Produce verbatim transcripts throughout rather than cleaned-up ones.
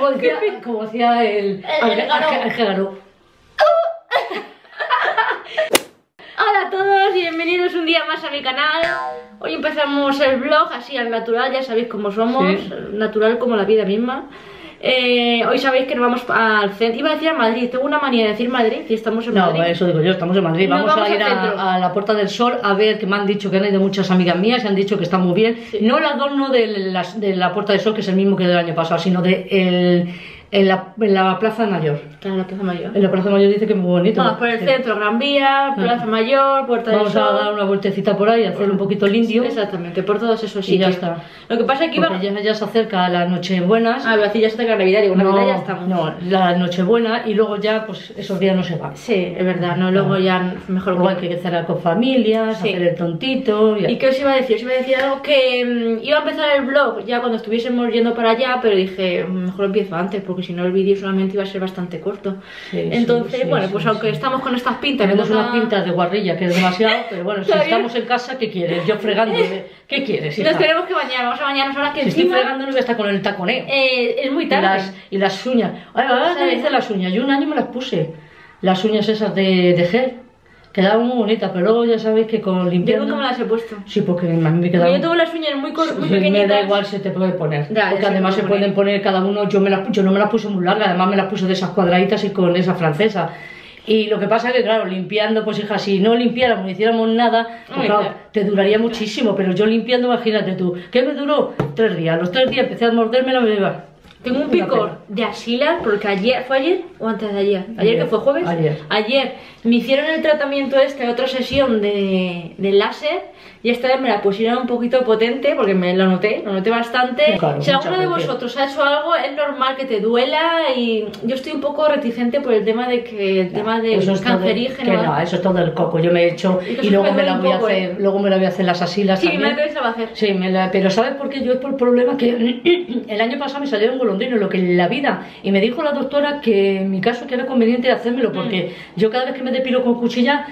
como decía, como decía el Ángel. Hola a todos y bienvenidos un día más a mi canal. Hoy empezamos el vlog así al natural, ya sabéis cómo somos, sí. Natural como la vida misma. Eh, hoy sabéis que nos vamos al centro. Iba a decir a Madrid, tengo una manía de decir Madrid y estamos en Madrid. No, eso digo yo, estamos en Madrid. Vamos, vamos a ir a, a la Puerta del Sol a ver, que me han dicho que han ido muchas amigas mías y han dicho que está muy bien. Sí. No el adorno de la, de la Puerta del Sol, que es el mismo que del año pasado, sino de el, en, la, en la Plaza Mayor. Claro, en la Plaza Mayor. En la Plaza Mayor dice que es muy bonito. Vamos por el sí. centro, Gran Vía, Plaza Mayor, Puerta vamos del Sol. Vamos a dar una vueltecita por ahí, hacer un poquito el indio. Exactamente, por todos esos sitios. Y ya está. Lo que pasa es que iba... ya, ya se acerca la Nochebuena. Ah, así ya se acerca la Navidad, digo, no, Navidad ya estamos. No, la Nochebuena y luego ya, pues esos días no se van. Sí, es verdad, no, luego no. ya mejor. Luego hay que cenar con familias, sí. hacer el tontito. Y, ¿Y qué os iba a decir? Os iba a decir algo que um, iba a empezar el vlog ya cuando estuviésemos yendo para allá, pero dije, mejor empiezo antes, porque si no el vídeo solamente iba a ser bastante corto. Sí, Entonces, sí, sí, sí, bueno, pues sí, aunque sí. estamos con estas pintas, tenemos una... unas pintas de guarrilla que es demasiado, pero bueno, si estamos en casa, ¿qué quieres? Yo fregando, ¿qué quieres? Nos tenemos que bañar, vamos a bañarnos ahora que si encima... estoy fregando no voy a estar con el taconeo. Eh, es muy tarde. Y las, y las uñas. Ahora te dicen las uñas, yo un año me las puse, las uñas esas de, de gel. Quedaban muy bonitas, pero luego ya sabéis que con limpiando... Yo nunca me las he puesto. Sí, porque a mí me quedaban... Yo tengo las uñas muy, muy sí, pequeñitas. Me da igual, se te puede poner. Ya, porque además se poner. pueden poner cada uno... Yo, me las, yo no me las puse muy largas, además me las puse de esas cuadraditas y con esa francesa. Y lo que pasa es que, claro, limpiando, pues hija, si no limpiáramos, no hiciéramos nada, pues Ay, claro, claro, te duraría claro. muchísimo. Pero yo limpiando, imagínate tú, ¿qué me duró? Tres días. Los tres días empecé a morderme la beba. Tengo un picor de axila porque ayer, ¿fue ayer o antes de ayer? ¿Ayer, ayer que fue jueves? Ayer. Ayer me hicieron el tratamiento este, otra sesión de, de láser y esta vez me la pusieron un poquito potente porque me lo noté, lo noté bastante. Claro, si alguno de vosotros ha hecho algo, es normal que te duela y yo estoy un poco reticente por el tema de que el no, tema de cancerígeno. De, que no, eso es todo el coco, yo me he hecho y, y luego me la voy a hacer, eh. luego me la voy a hacer las asilas sí, también. Sí, me la va a hacer. Sí, me la, pero ¿sabes por qué? Yo es por el problema que el año pasado me salieron golondrinos, lo que en la vida, y me dijo la doctora que en mi caso que era conveniente hacérmelo porque mm. yo cada vez que me depilo con cuchilla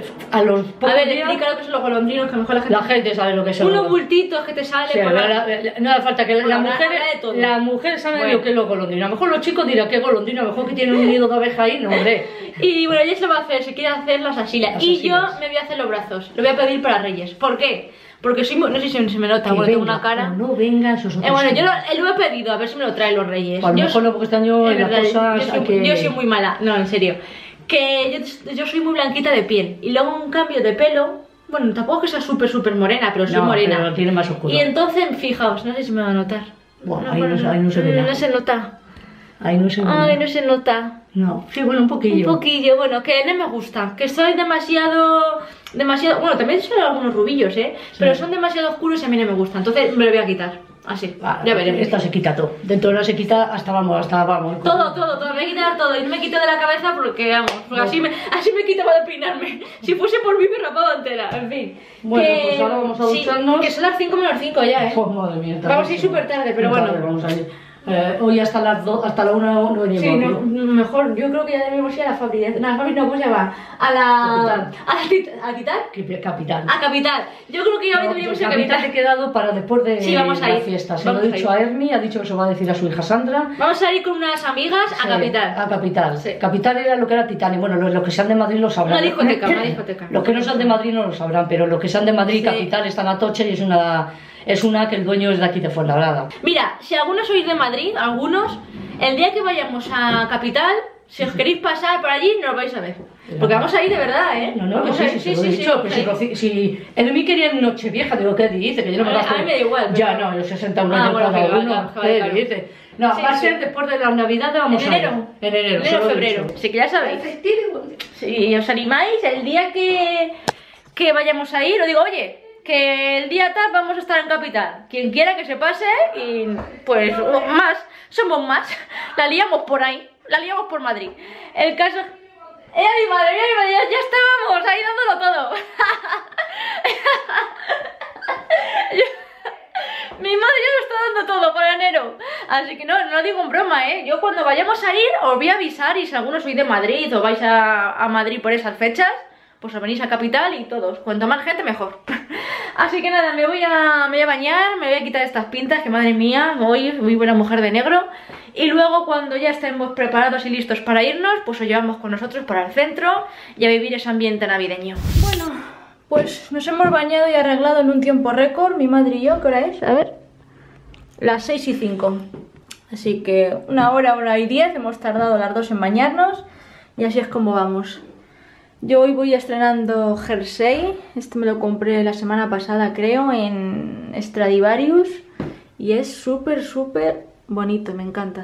a los pocos a ver, días, explica lo que son los golondrinos, que a lo mejor la gente, la gente sabe lo que son unos bultitos que te salen sí, por la, la, la, no hace falta que la, la mujer la mujer sabe bueno. lo que es los golondrinos, a lo mejor los chicos dirán que es golondrino, a lo mejor que tienen un nido de abeja ahí, no hombre. Y bueno, ella se lo va a hacer, se quiere hacer las asilas las y asilas. Yo me voy a hacer los brazos, lo voy a pedir para Reyes. ¿Por qué? Porque soy muy, no sé si se me nota, porque tengo una cara. No, no venga, esos otros. Eh, bueno, yo lo, lo he pedido, a ver si me lo traen los Reyes. A lo mejor no, porque este año en las cosas. Yo soy, que... yo soy muy mala, no, en serio. Que yo, yo soy muy blanquita de piel y luego un cambio de pelo. Bueno, tampoco es que sea súper, súper morena, pero soy no, morena. Pero tiene más oscuro. Y entonces, fijaos, no sé si me va a notar. Bueno, no, ahí, bueno, no, ahí no se ve nada. No se nota. Ahí no se nota. Ay, no se nota. No, sí, bueno, un poquillo. Un poquillo, bueno, que no me gusta. Que soy demasiado... Demasiado... Bueno, también son algunos rubillos, ¿eh? Sí. Pero son demasiado oscuros y a mí no me gustan. Entonces me lo voy a quitar. Así, ah, ya veremos. Esta se quita todo. Dentro de la se quita hasta vamos, hasta vamos. Todo, todo, todo. Me voy a quitar todo. Y no me quito de la cabeza porque, vamos, porque no. así, me, así me quitaba de peinarme. Si fuese por mí me rapaba entera. En fin. Bueno, que... pues ahora vamos a ducharnos. Sí, que son las cinco menos cinco ya, ¿eh? Oh, madre mía. Vamos a ir súper tarde, pero bueno. Tarde, vamos a ir. Eh, hoy hasta las dos, hasta la una no venimos. Sí, no, mejor, yo creo que ya debemos ir a la fábrica. No, a la fábrica no, ¿cómo se llama? A la... ¿A la ¿A Capital? Capital. A Capital. Yo creo que ya no, deberíamos ir a Capital. Capital he quedado para después de sí, vamos a la ir. fiesta. Se vamos lo he dicho a, a Ermi, ha dicho que se lo va a decir a su hija Sandra. Vamos a ir con unas amigas a sí, Capital. A Capital. Sí. Capital era lo que era Titanic. Bueno, los, los que sean de Madrid lo sabrán. Una discoteca, una discoteca. Los que no sean de Madrid no lo sabrán, pero los que sean de Madrid, sí. Capital, están a Toche y es una... Es una que el dueño es de aquí de Fuenlabrada. Mira, si algunos sois de Madrid, algunos, el día que vayamos a Capital, si os queréis pasar por allí, no lo vais a ver. Porque vamos a ir de verdad, ¿eh? No, no, no sí, sí, sí, sí, sí, sí, sí, sí, si el mí quería Nochevieja, digo, ¿qué dice? Que yo no me a, a mí me da igual. Pero... Ya, no, yo sesenta y uno ah, años bueno, cada que uno. Va, ¿Qué claro. dice? No, sí, va a ser sí. después de las navidades, vamos en a enero. ir. En enero, enero, febrero. Sí, que ya sabéis. Si os animáis, el día que, que vayamos a ir, os digo, oye, que el día tal vamos a estar en Capital. Quien quiera que se pase y pues más, somos más. La liamos por ahí, la liamos por Madrid. El caso... ¡Eh, mi madre mía, ya, ya estábamos ahí dándolo todo! Mi madre ya lo está dando todo para enero. Así que no, no lo digo en broma, ¿eh? Yo cuando vayamos a ir os voy a avisar. Y si alguno sois de Madrid o vais a, a Madrid por esas fechas, pues os venís a Capital y todos. Cuanto más gente, mejor. Así que nada, me voy a, me voy a bañar, me voy a quitar estas pintas, que madre mía, hoy voy buena mujer de negro. Y luego cuando ya estemos preparados y listos para irnos, pues os llevamos con nosotros para el centro y a vivir ese ambiente navideño. Bueno, pues nos hemos bañado y arreglado en un tiempo récord, mi madre y yo. ¿Qué hora es? A ver, las seis y cinco. Así que una hora, hora y diez, hemos tardado las dos en bañarnos y así es como vamos. Yo hoy voy estrenando jersey, este me lo compré la semana pasada creo en Stradivarius y es súper súper bonito, me encanta.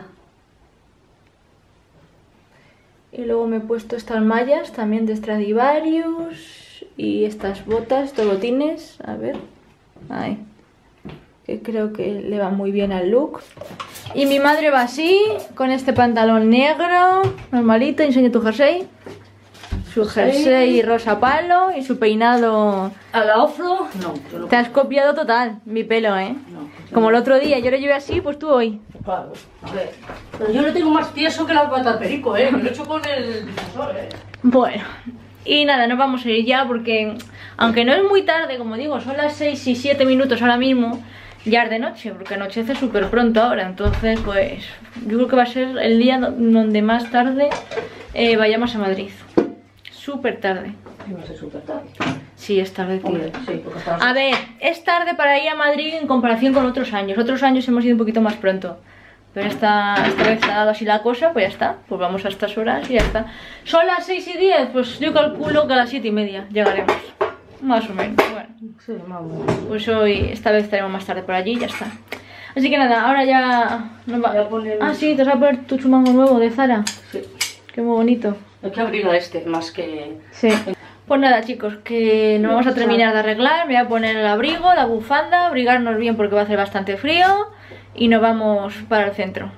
Y luego me he puesto estas mallas también de Stradivarius y estas botas, estos botines, a ver, ahí, que creo que le va muy bien al look. Y mi madre va así, con este pantalón negro, normalito, enseña tu jersey. Su jersey rosa palo y su peinado... ¿A la ofro? No, yo no. Te has copiado total, mi pelo, ¿eh? No, como el otro día, yo lo llevé así, pues tú hoy. Claro, a ver. Pero yo lo tengo más tieso que la pata al perico, ¿eh? Me lo he hecho con el difusor, ¿eh? Bueno, y nada, nos vamos a ir ya porque... Aunque no es muy tarde, como digo, son las seis y siete minutos ahora mismo, ya es de noche, porque anochece súper pronto ahora. Entonces, pues, yo creo que va a ser el día donde más tarde eh, vayamos a Madrid. Súper tarde. No sé, súper tarde. Sí, es tarde, tío. Hombre, sí, porque estamos... A ver, es tarde para ir a Madrid en comparación con otros años. Otros años hemos ido un poquito más pronto. Pero esta, esta vez ha dado así la cosa, pues ya está. Pues vamos a estas horas y ya está. Son las seis y diez, pues yo calculo que a las siete y media llegaremos. Más o menos, bueno. Sí, más o menos. Pues hoy, esta vez estaremos más tarde por allí y ya está. Así que nada, ahora ya nos va... Voy a poner... Ah, sí, te vas a poner tu chumango nuevo de Zara. Sí. Qué muy bonito. Hay que abrir a este, más que... Sí. Pues nada, chicos, que nos vamos a terminar de arreglar. Me voy a poner el abrigo, la bufanda, abrigarnos bien porque va a hacer bastante frío y nos vamos para el centro.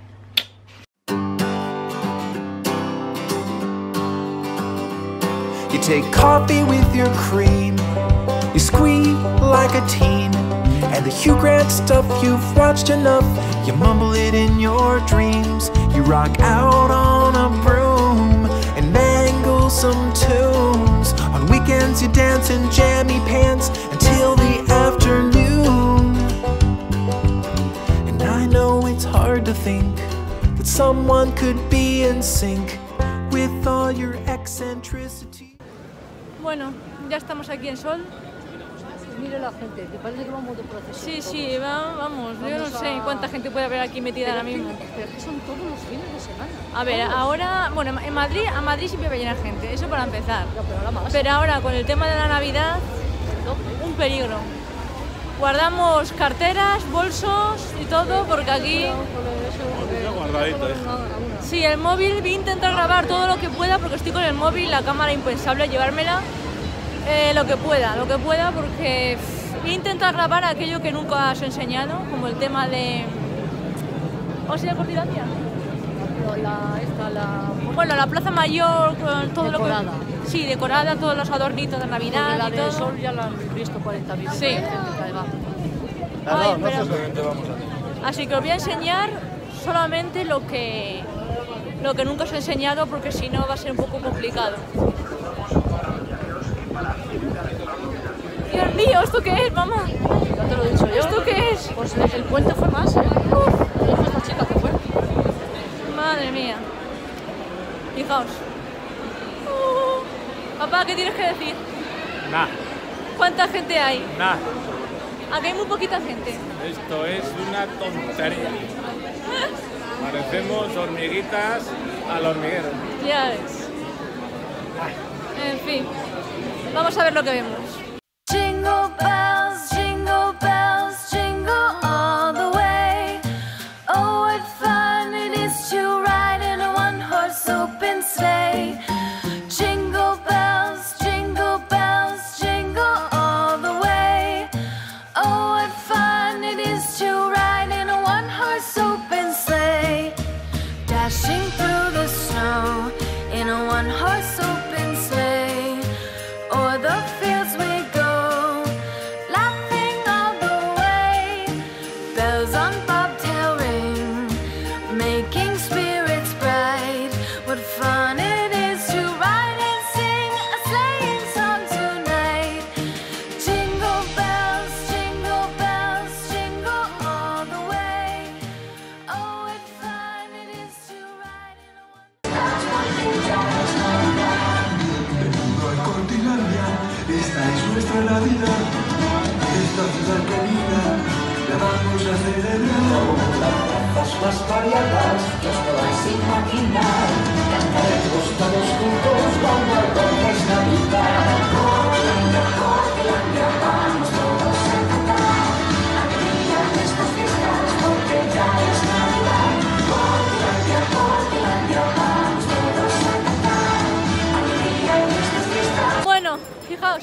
You take coffee with your cream, you squeak like a teen, and the Hugh Grant stuff you've watched enough, you mumble it in your dreams. You rock out on a broom and mangle some tunes. On weekends you dance in jammy pants until the afternoon. And I know it's hard to think that someone could be in sync with all your eccentricity. Bueno, ya estamos aquí en Sol. Mire la gente, que parece que vamos de Sí, procesión. sí, va, vamos, yo no Vamos sé a- cuánta gente puede haber aquí metida ahora mismo. Pero es que son todos los fines de semana. A ver, Todos. ahora, bueno, en Madrid, a Madrid siempre va a llenar gente, eso para empezar. Ya, pero ahora más. Pero ahora con el tema de la Navidad, un peligro. Guardamos carteras, bolsos y todo porque aquí... Guardadito, ¿eh? Sí, el móvil, voy a intentar grabar todo lo que pueda porque estoy con el móvil, la cámara impensable, llevármela eh, lo que pueda, lo que pueda porque pff, voy a intentar grabar aquello que nunca os he enseñado, como el tema de... ¿Os he Cortilandia? La, esta, la... Bueno, la Plaza Mayor, con todo Decorada. lo que... Sí, decorada, todos los adornitos de Navidad la y de todo. Sol ya la han visto cuarenta mil. Sí. No, Ay, no, pero- nosotros solamente vamos a ti. Así que os voy a enseñar solamente lo que lo que nunca os he enseñado porque si no va a ser un poco complicado. Dios mío, ¿esto qué es, mamá? Ya te lo he dicho yo. ¿Esto qué es? Pues el puente fue más, ¿eh? Uf, esta chica que fue. Madre mía. Fijaos. Uh, papá, ¿qué tienes que decir? Nah, ¿Cuánta gente hay? nah. Aquí hay muy poquita gente. Esto es una tontería. Parecemos hormiguitas al hormiguero. Ya ves. En fin. Vamos a ver lo que vemos. Jingle bells, jingle bells, jingle all the way. Oh, what fun it is to ride in a one-horse open sleigh. Jingle bells, jingle bells, jingle all the way. Oh, what fun it is to ride in a one-horse open sleigh. Dashing through the snow in a one-horse open sleigh. O'er the fields we go, laughing all the way. Bells on bobtail ring, making spirits bright. What fun it is to ride and sing a sleighing song tonight. Jingle bells, jingle bells, jingle all the way. Oh, what fun. vamos a celebrarlo con las razas más variadas que os podáis imaginar. Cantaremos todos juntos cuando toques Navidad. Portlandia, Portlandia, vamos todos a cantar. Alegría en estas fiestas porque ya es Navidad. Portlandia, Portlandia, vamos todos a cantar. Alegría en estas fiestas. Bueno, fijaos.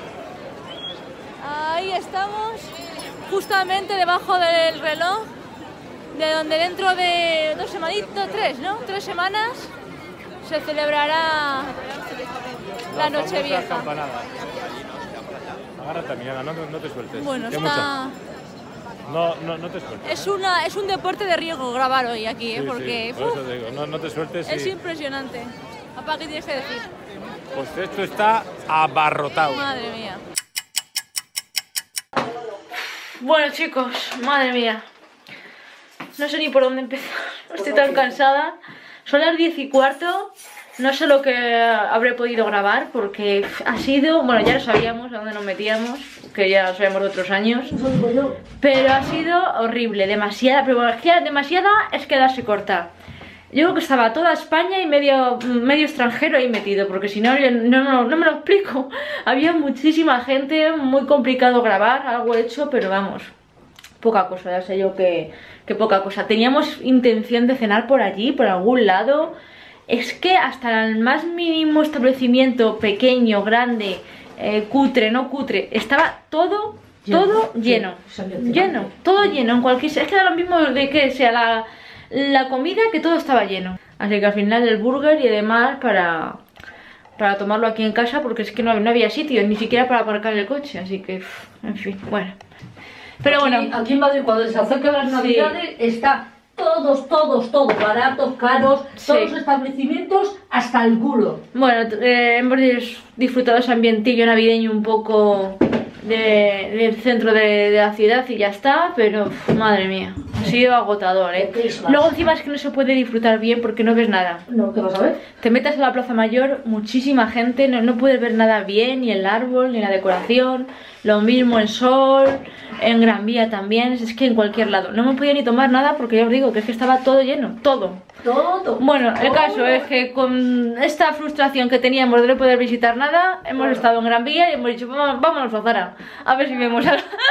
Ahí estamos, justamente debajo del reloj, de donde dentro de dos semanitas, tres, ¿no? Tres semanas se celebrará la Nochevieja. Agárrate, Miranda, no, no te sueltes. Bueno, Que está... No, no, no te sueltes. Es, una, es un deporte de riesgo grabar hoy aquí, ¿eh? Sí, Porque sí, por uf, eso te digo, no, no te sueltes. es y... impresionante. Papá, ¿qué tienes que decir? Pues esto está abarrotado. Madre mía. Bueno, chicos, madre mía. No sé ni por dónde empezar. Estoy tan cansada. Son las diez y cuarto. No sé lo que habré podido grabar porque ha sido... Bueno, ya lo sabíamos a dónde nos metíamos, que ya lo sabíamos de otros años. Pero ha sido horrible, demasiada... Pero es que demasiada es quedarse corta. Yo creo que estaba toda España y medio, medio extranjero ahí metido, porque si no, no, no, no me lo explico. Había muchísima gente, muy complicado grabar, algo hecho, pero vamos, poca cosa, ya sé yo que, que poca cosa. Teníamos intención de cenar por allí, por algún lado. Es que hasta el más mínimo establecimiento, pequeño, grande, eh, cutre, no cutre, estaba todo, todo lleno, lleno, todo lleno, en cualquier... Es que da lo mismo de que sea la... la comida, que todo estaba lleno. Así que al final el burger y demás para, para tomarlo aquí en casa, porque es que no, no había sitio, ni siquiera para aparcar el coche. Así que, en fin, bueno. Pero aquí, bueno. Aquí en Madrid, cuando se acercan las navidades, sí, está todos, todos, todos, baratos, caros, sí, todos los establecimientos hasta el culo. Bueno, eh, hemos disfrutado ese ambientillo navideño un poco de, del centro de, de la ciudad y ya está, pero uf, madre mía, ha sido agotador, ¿eh? Luego encima es que no se puede disfrutar bien porque no ves nada. No, ¿qué vas a ver? Te metes a la Plaza Mayor, muchísima gente, no, no puedes ver nada bien, ni el árbol, ni la decoración. Lo mismo en Sol, en Gran Vía también, es que en cualquier lado. No me podía ni tomar nada porque ya os digo que es que estaba todo lleno, todo. Todo. Bueno, el caso es que con esta frustración que teníamos de no poder visitar nada, hemos estado en Gran Vía y hemos dicho, vámonos a Zara, a ver si vemos a...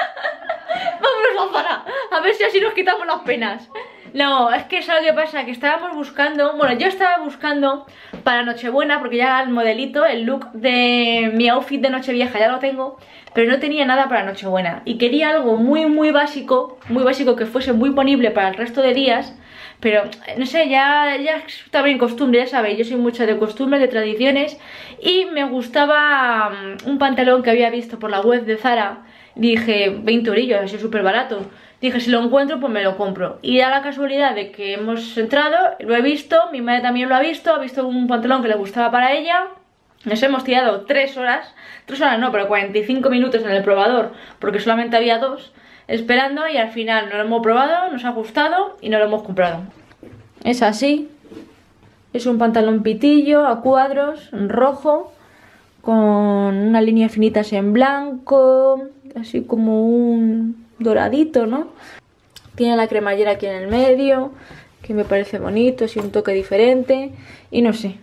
vámonos a Zara, a ver si así nos quitamos las penas. No, es que ¿sabes qué pasa? Que estábamos buscando, bueno, yo estaba buscando para Nochebuena, porque ya el modelito, el look de mi outfit de Nochevieja ya lo tengo, pero no tenía nada para Nochebuena. Y quería algo muy, muy básico, muy básico que fuese muy ponible para el resto de días, pero no sé, ya, ya está bien costumbre, ya sabéis, yo soy mucho de costumbres, de tradiciones, y me gustaba um, un pantalón que había visto por la web de Zara. Dije, veinte eurillos, así súper barato. Dije, si lo encuentro, pues me lo compro. Y da la casualidad de que hemos entrado, lo he visto, mi madre también lo ha visto, ha visto un pantalón que le gustaba para ella. Nos hemos tirado tres horas, tres horas no, pero cuarenta y cinco minutos en el probador, porque solamente había dos, esperando, y al final nos lo hemos probado, nos ha gustado y nos lo hemos comprado. Es así, es un pantalón pitillo, a cuadros, en rojo, con unas líneas finitas en blanco, así como un doradito, ¿no? Tiene la cremallera aquí en el medio, que me parece bonito, así un toque diferente, y no sé.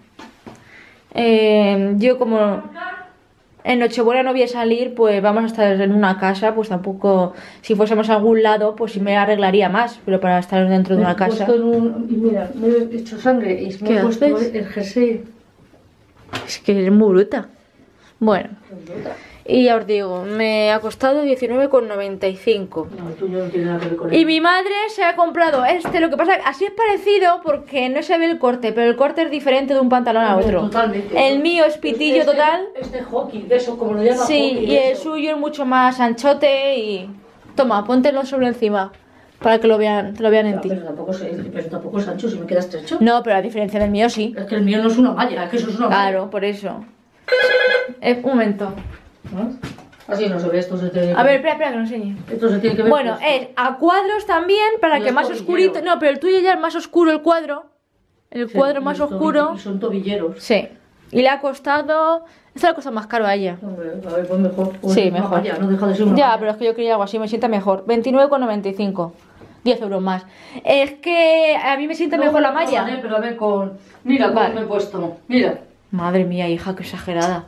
Eh, yo como en Nochebuena no voy a salir, pues vamos a estar en una casa, pues tampoco, si fuésemos a algún lado, pues sí me arreglaría más, pero para estar dentro de una casa. Me he puesto en un, y mira, me he hecho sangre y me he puesto el jersey. Es que es muy bruta. Bueno, y ya os digo, me ha costado diecinueve con noventa y cinco. No, el tuyo no tiene nada que ver con Y él. mi madre se ha comprado este, lo que pasa, así es parecido porque no se ve el corte, pero el corte es diferente de un pantalón a otro. Totalmente. El mío es pitillo este, total. Este hockey, de eso, como lo llama. Sí, hockey, y de el eso. suyo es mucho más anchote y... Toma, póntelo sobre encima para que lo vean, te lo vean en Ya, ti. pero tampoco, es, pero tampoco es ancho, si me queda estrecho. No, pero a diferencia del mío sí. Es que el mío no es una malla, es que eso es una malla. Claro, por eso. Eh, un momento. ¿No? Así no se ve, esto se tiene que A ver, espera, espera que lo enseñe. Esto se tiene que ver. Bueno, puesto. es a cuadros también, para Y que es más tobillero. oscurito... No, pero el tuyo ya es más oscuro el cuadro. El Sí, cuadro y más los tobi- oscuro. y son tobilleros. Sí. Y le ha costado Esta le cuesta más caro a ella. Hombre, a ver, pues mejor. Pues Sí, es una mejor. malla, no deja de ser una Ya, malla. pero es que yo quería algo así, me sienta mejor. veintinueve con noventa y cinco. diez euros más. Es que a mí me sienta No, mejor la no, malla. vale, pero a ver con... Mira cómo Vale. me he puesto. Mira. Madre mía, hija, qué exagerada.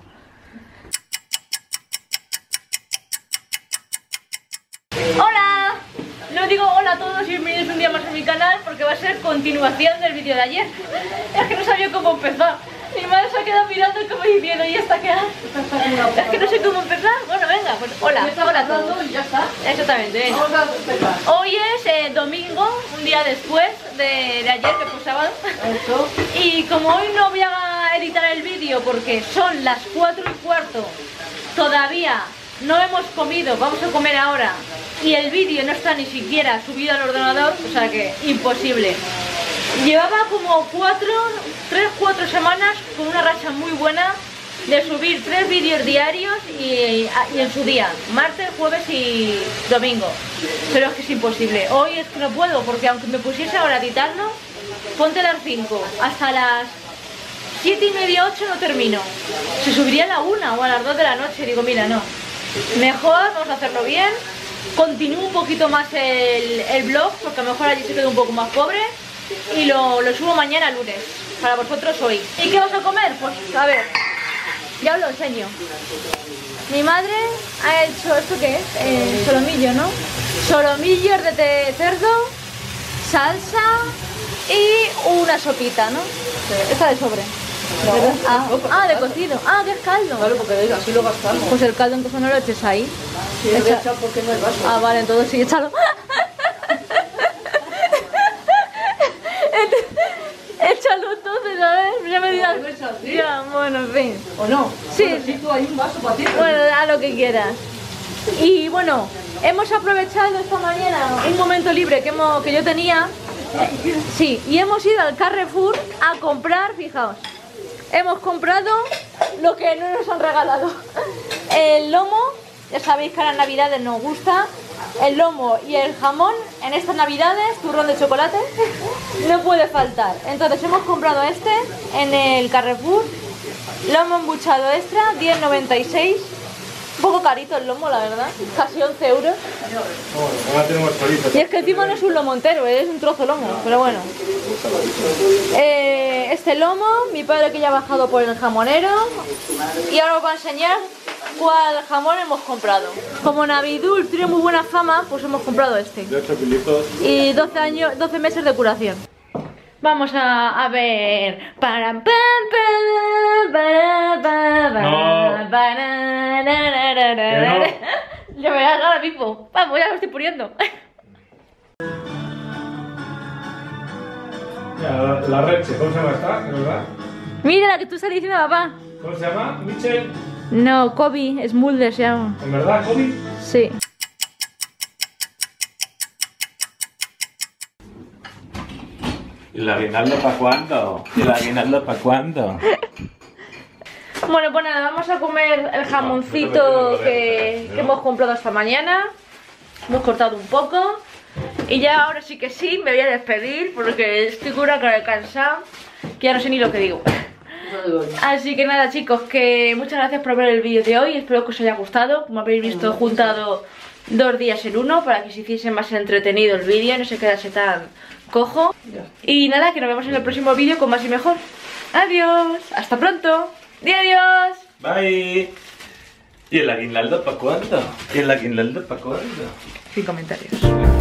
¡Hola! No digo hola a todos y bienvenidos un día más a mi canal porque va a ser continuación del vídeo de ayer. Es que no sabía cómo empezar. Mi madre se ha quedado mirando como diciendo, ¿y esta qué hace? Es que no sé cómo empezar. Bueno, venga, pues hola, hola a todos. Y ya está. Exactamente, venga. Vamos a empezar. Hoy es eh, domingo, un día después de, de ayer, que fue sábado. Eso. Y como hoy no voy a editar el vídeo porque son las cuatro y cuarto, todavía no hemos comido, vamos a comer ahora, y el vídeo no está ni siquiera subido al ordenador, o sea que imposible. Llevaba como cuatro, tres, cuatro semanas con una racha muy buena de subir tres vídeos diarios y, y en su día, martes, jueves y domingo. Pero es que es imposible. Hoy es que no puedo porque aunque me pusiese ahora a editarlo, ponte a las cinco, hasta las siete y media, ocho no termino. Se subiría a la una o a las dos de la noche. Digo, mira, no. Mejor vamos a hacerlo bien. Continúo un poquito más el, el blog porque a lo mejor allí se queda un poco más pobre. Y lo, lo subo mañana lunes, para vosotros hoy. ¿Y qué vas a comer? Pues a ver, ya os lo enseño. Mi madre ha hecho, ¿esto qué es? Eh, solomillo, ¿no? Solomillos de te- cerdo, salsa y una sopita, ¿no? Esta de sobre. ¿Verdad? Ah, ah, de cocido. Ah, que es caldo. Claro, porque venga, así lo gastamos. Pues el caldo entonces no lo eches ahí. Sí, lo voy a Echa- echar porque no hay vaso. Ah, vale, entonces sí, échalo. Échalo entonces, a ver, ya me dirás. ¿Lo echas así? Ya, bueno, en fin. ¿O no? Sí. Bueno, si tú hay un vaso para ti. Bueno, haz lo que quieras. Y bueno, hemos aprovechado esta mañana un momento libre que, hemos, que yo tenía. Eh, sí, y hemos ido al Carrefour a comprar, fijaos. Hemos comprado lo que no nos han regalado. El lomo, ya sabéis que a las navidades nos gusta. El lomo y el jamón en estas navidades, turrón de chocolate, no puede faltar. Entonces hemos comprado este en el Carrefour. Lomo embuchado extra, diez noventa y seis. Un poco carito el lomo, la verdad. Casi once euros. Ahora tenemos chorizo. Y es que encima no es un lomo entero, es un trozo lomo, pero bueno. Eh, este lomo, mi padre que ya ha bajado por el jamonero. Y ahora os voy a enseñar cuál jamón hemos comprado. Como Navidul tiene muy buena fama, pues hemos comprado este. De ocho kilitos. Y doce años, doce meses de curación. Vamos a, a ver. Param, pam, pam, para, pa, pa, No. para, na, na, na, na, Que no. na. Ya me verás ahora mismo. Vamos, ya me estoy poniendo. Mira, la, la Reche, ¿cómo se llama esta? ¿Verdad? Mira la que tú estás diciendo, papá. ¿Cómo se llama? Michel. No, Kobe, Smulder se llama. ¿En verdad, Kobe? Sí. ¿Y el aguinaldo para cuándo? ¿Y el aguinaldo para cuándo? Bueno, pues nada, vamos a comer el jamoncito que, que hemos comprado esta mañana. Hemos cortado un poco. Y ya ahora sí que sí, me voy a despedir porque estoy cura que he cansado, que ya no sé ni lo que digo. Así que nada, chicos, que muchas gracias por ver el vídeo de hoy. Espero que os haya gustado. Como habéis visto, he juntado dos días en uno para que se hiciese más entretenido el vídeo y no se quedase tan cojo. Y nada, que nos vemos en el próximo vídeo con más y mejor. Adiós, hasta pronto. Y adiós. Bye. ¿Y el aguinaldo para cuándo? ¿Y el aguinaldo para cuándo? Sin comentarios.